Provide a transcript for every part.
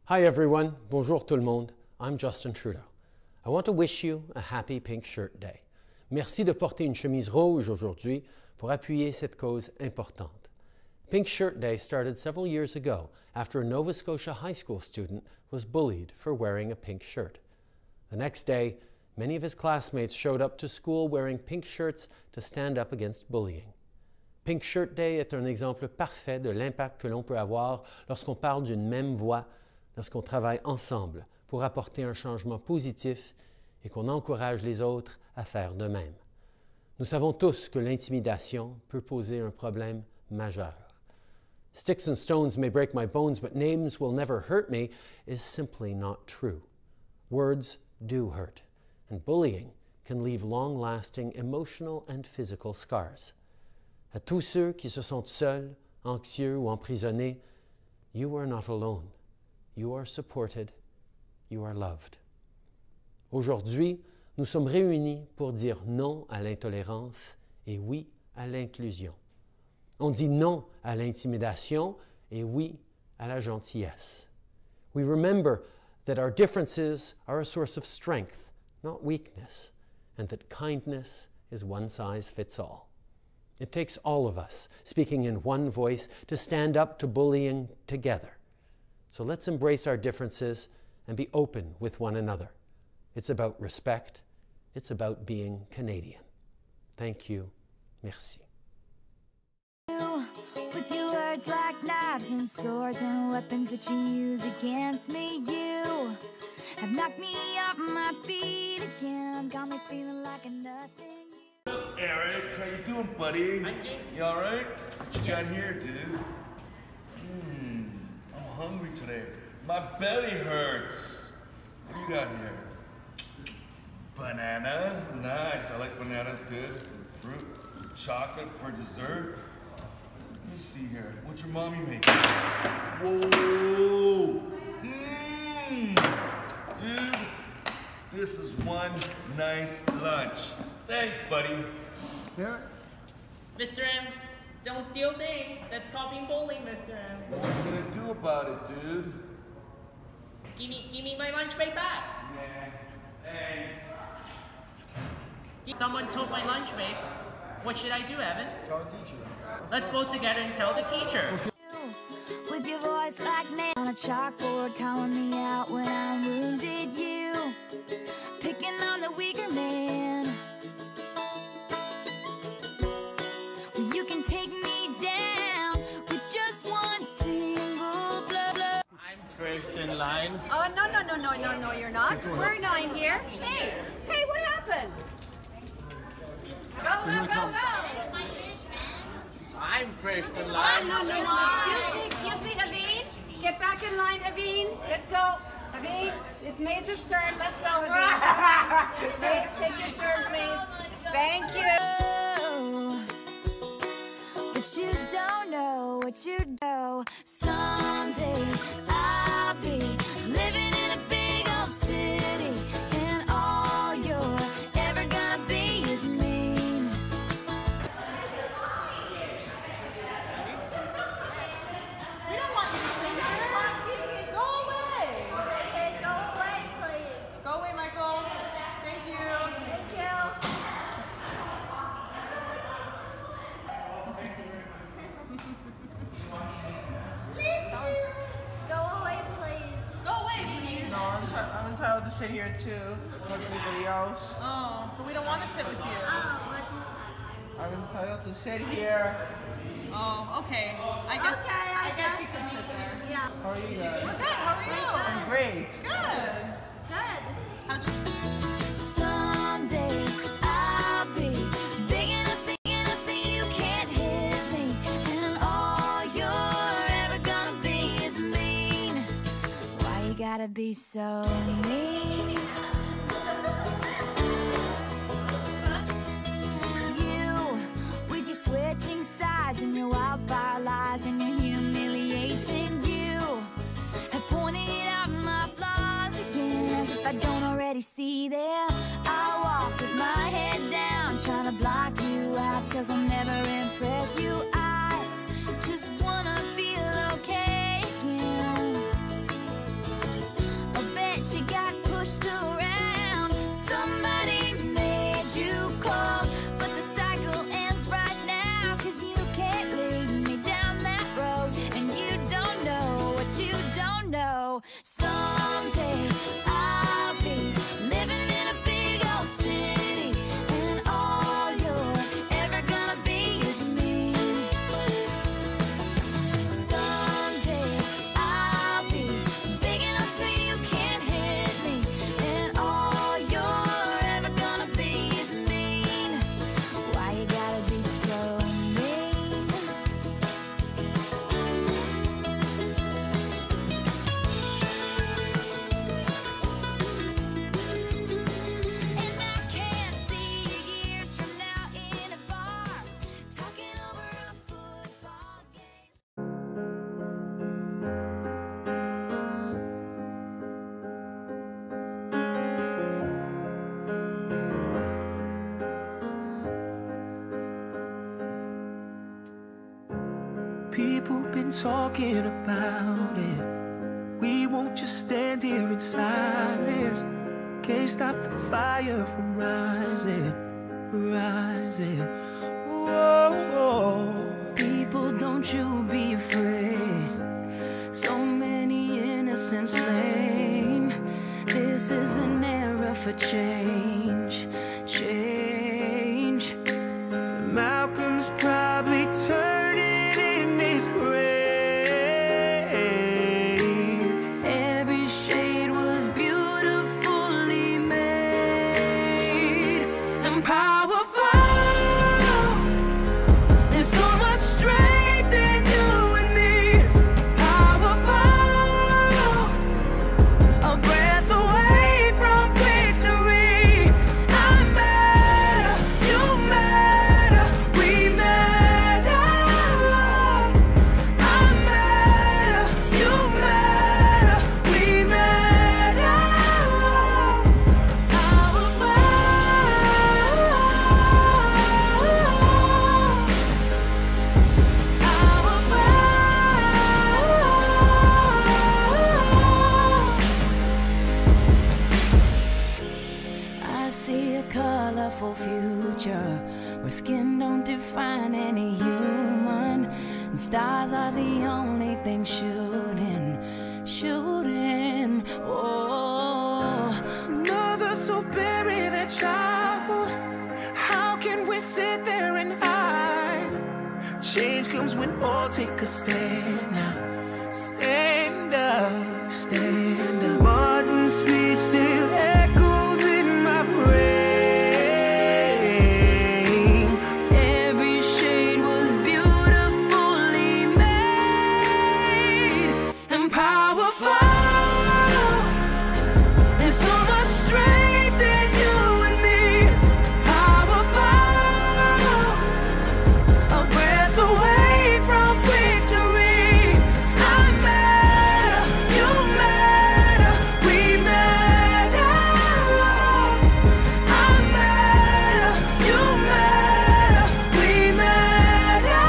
Hi everyone, bonjour tout le monde. I'm Justin Trudeau. I want to wish you a happy Pink Shirt Day. Merci de porter une chemise rouge aujourd'hui pour appuyer cette cause importante. Pink Shirt Day started several years ago after a Nova Scotia high school student was bullied for wearing a pink shirt. The next day, many of his classmates showed up to school wearing pink shirts to stand up against bullying. Pink Shirt Day est un exemple parfait de l'impact que l'on peut avoir lorsqu'on parle d'une même voix, lorsqu'on travaille ensemble pour apporter un changement positif et qu'on encourage les autres à faire de même. Nous savons tous que l'intimidation peut poser un problème majeur. Sticks and stones may break my bones, but names will never hurt me is simply not true. Words do hurt, and bullying can leave long-lasting emotional and physical scars. À tous ceux qui se sentent seuls, anxieux ou emprisonnés, you are not alone. You are supported. You are loved. Aujourd'hui, nous sommes réunis pour dire non à l'intolérance et oui à l'inclusion. On dit non à l'intimidation et oui à la gentillesse. We remember that our differences are a source of strength, not weakness, and that kindness is one size fits all. It takes all of us speaking in one voice to stand up to bullying together. So let's embrace our differences and be open with one another. It's about respect. It's about being Canadian. Thank you. Merci. With your words like knives and swords and weapons that you use against me, you have knocked me off my feet again, got me feeling like a nothing. What's up, Eric? How you doing, buddy? I'm good. You all right? What you got here, dude? I'm hungry today. My belly hurts. What do you got here? Banana. Nice. I like bananas. Good. Fruit. Chocolate for dessert. Let me see here. What's your mommy making? Whoa! Dude, this is one nice lunch. Thanks, buddy. Yeah. Mr. M, don't steal things. That's called being bullied, Mr. M. What are you gonna do about it, dude? Give me my lunch break back. Yeah, thanks. Someone took my lunch break. What should I do, Evan? Tell the teacher. Let's go together and tell the teacher. With your voice like nail on a chalkboard, calling me out when I'm wounded. You picking on the weaker man. Well, you can take me down with just one single blow. I'm first in line. Oh, no, you're not. We're 9 here. Hey, what happened? Go. I'm first in Oh, line. no. Excuse me, Naveen. Get back in line, Naveen. Let's go. Naveen, it's Maze's turn. Let's go, Naveen. Maze, take your turn, please. Thank you. But you don't know what you do. Someday I'll be living in a big old city, and all you're ever gonna be is mean. We don't want you to sing here. Go away. Hey, go away, please. Go away, Michael. Thank you. Thank you. Go away, please. Go away, please. No, I'm entitled to sit here too, like everybody else. Oh, but we don't want to sit with you. I'm entitled to sit here. Oh, okay. I guess you can sit there. Yeah. How are you guys? We're good. How are you? I'm great. Good. Good. How's your... Someday I'll be big enough, singing to see you can't hit me, and all you're ever gonna be is mean. Why you gotta be so mean? You, with your switching sides and your wildfire lies and your humiliation, you have pointed out my flaws again, as if I don't already see them. I walk with my head down, trying to block you out, 'cause I'll never impress you. I just wanna feel okay again. she got pushed around. Somebody made you cold, but the cycle ends right now. 'Cause you can't lead me down that road, and you don't know what you don't know. Someday I'll be living in a big old city, and all you're ever gonna be is me. Someday I'll be big enough so you can't hit me, and all you're ever gonna be is mean. Why you gotta be so mean? And I can't see you years from now in a bar, talking over a football game. People been talking about it. We won't just stand here in silence. Can't stop the fire from rising, rising. Whoa. People, don't you be afraid. So many innocents slain. This is an era for change, change. Malcolm's probably turning in his grave. Every shade was beautifully made And powerful. There's so much strength in you and me. Powerful. A breath away from victory. I'm better, you matter, we matter. I'm better, you matter, we matter. I see a colorful future where skin don't define any human, and stars are the only thing shooting, shooting. Oh, Mothers who bury their child. How can we sit there and hide? Change comes when all take a stand now. Stand up, stand up. Martin's speech still echoes in my brain. every shade was beautifully made. And powerful. There's so much strength in you and me. Powerful. A breath away from victory. I'm better, you matter, we matter. I'm better, you matter, we matter.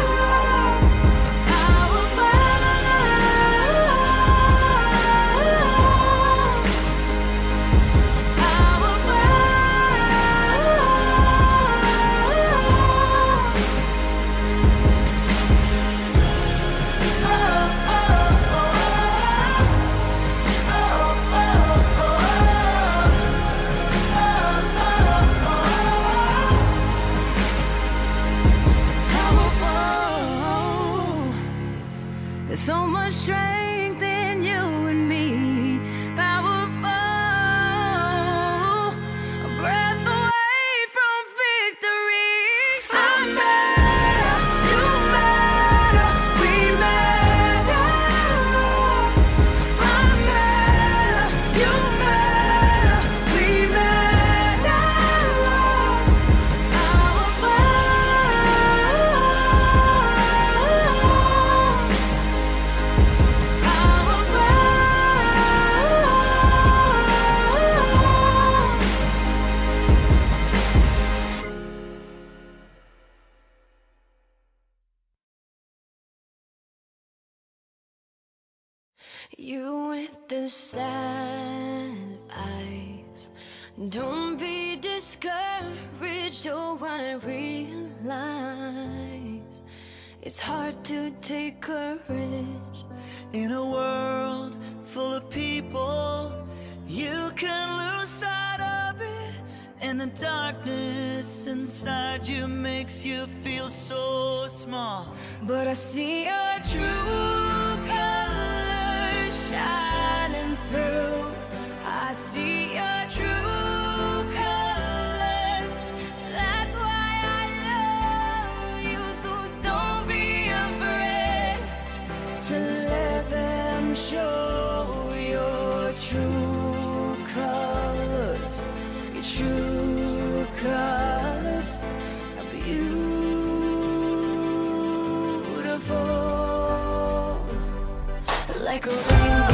There's so much strength in you and me. Powerful. A breath away from victory. I'm better, you matter, we matter. I'm better, you matter, we matter. You with the sadness, eyes. Don't be discouraged, oh, I realize it's hard to take courage. In a world full of people, you can lose sight of it, and the darkness inside you makes you feel so small. But I see your true colors shining through. I see your true colors. That's why I love you. So don't be afraid to let them show your true colors. Your true colors are beautiful, like a rainbow.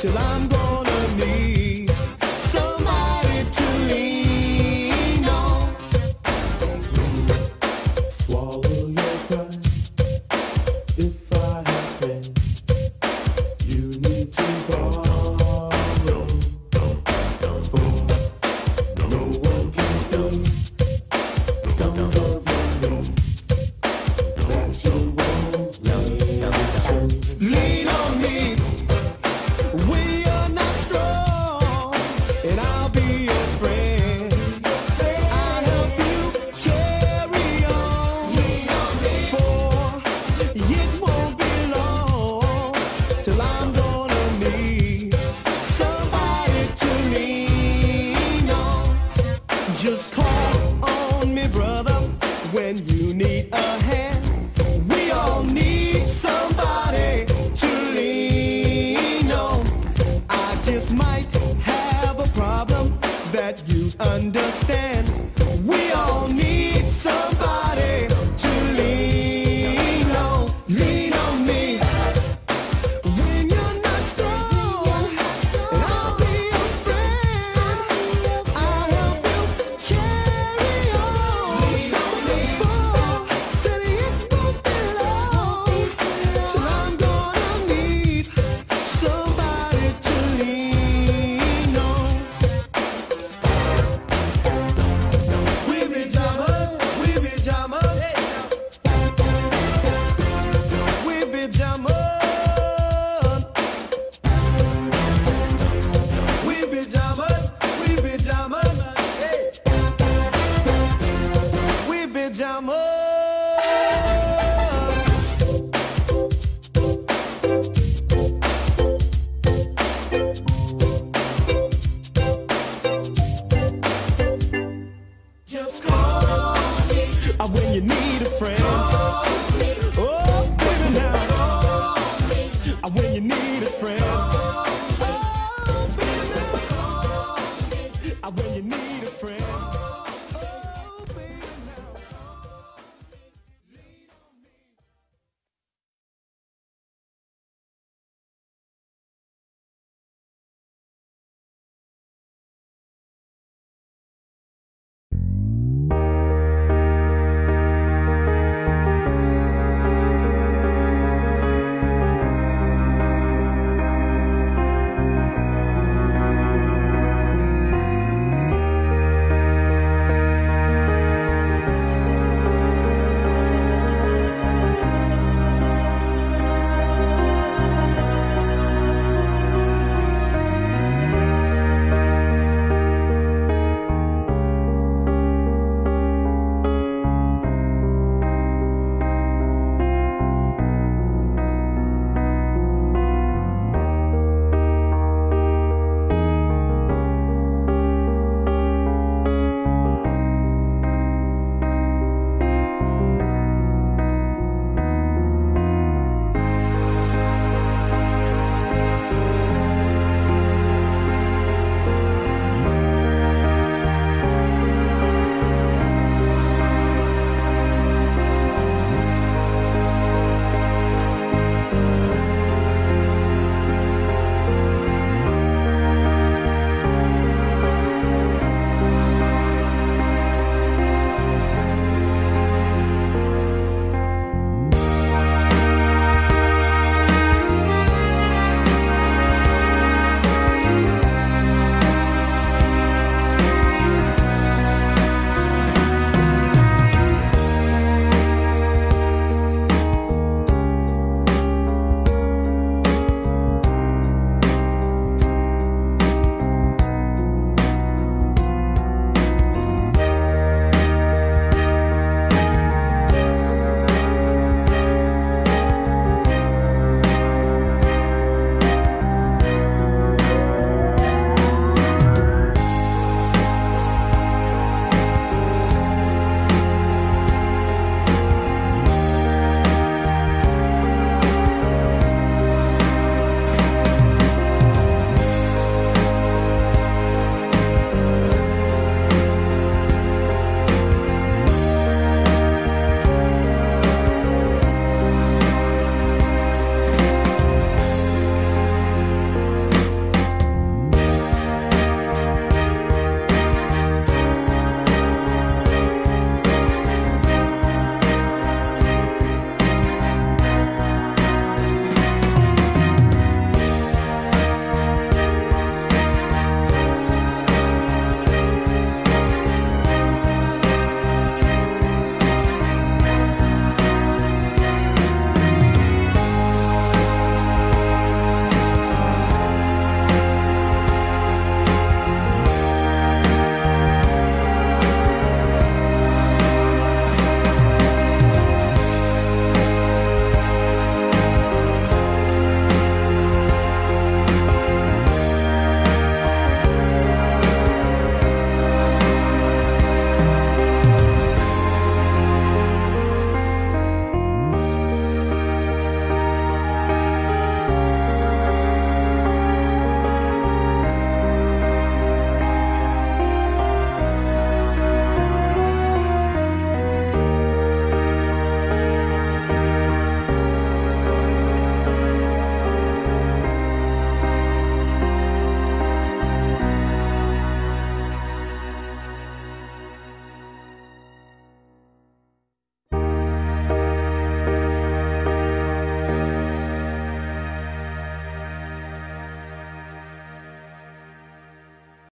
till I'm gonna need somebody to lean on. Swallow your pride. If I have been, you need to borrow. For no one can feel none of your needs that you won't need. Lean on me when you're not strong, and I'll be your friend. I'll help you carry on. For it won't be long till I'm gonna need somebody to lean on. Just call on me, brother, when you need a hand. We all need somebody to lean on. I just might have a problem that you understand. We all need somebody to lean on. Lean on me when you're not strong, and I'll be your friend. I'll help you carry on. For said it won't be long till I'm gonna need somebody to lean on. We be jamming, we be jamming, we be jamming, we be jamming, we be jamming, we be jamming. Just call me when you need a friend. Oh, baby, now. When you need